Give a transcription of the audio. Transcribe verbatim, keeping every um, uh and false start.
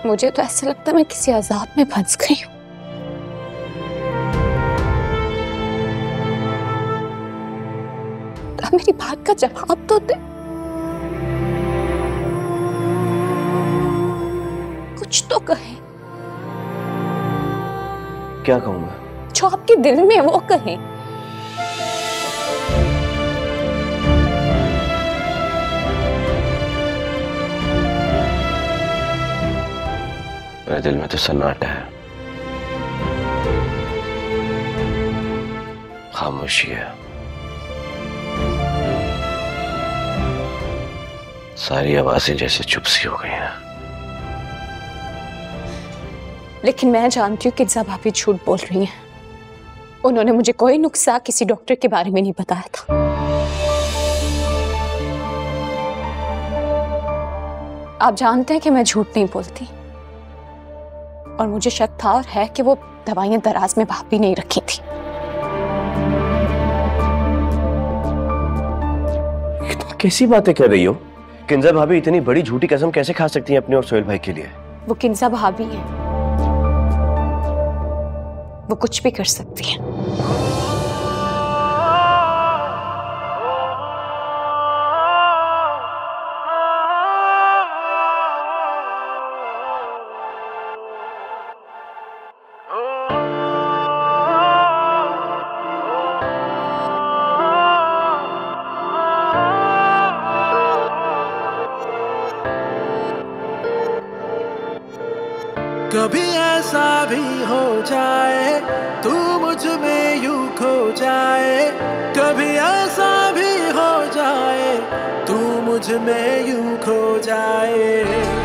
मुझे तो ऐसा लगता है मैं किसी अजाब में फंस गई हूँ। अब मेरी बात का जवाब तो दे। कुछ तो कहे। क्या कहूँ मैं? जो आपके दिल में है वो कहे। मेरे दिल में तो सन्नाटा है, खामोशी है, सारी आवाजें जैसे चुप सी हो गई हैं। लेकिन मैं जानती हूँ कि किंजा भाभी झूठ बोल रही हैं। उन्होंने मुझे कोई नुस्खा किसी डॉक्टर के बारे में नहीं बताया था। आप जानते हैं कि मैं झूठ नहीं बोलती, और मुझे शक था और है कि वो दवाइयां दराज में भाभी नहीं रखी थी। तुम कैसी बातें कर रही हो? किंजा भाभी इतनी बड़ी झूठी कसम कैसे खा सकती हैं अपने और सोहेल भाई के लिए? वो किंजा भाभी है, वो कुछ भी कर सकती है। कभी ऐसा भी हो जाए तू मुझ में यूं खो जाए, कभी ऐसा भी हो जाए तू मुझ में यूं खो जाए।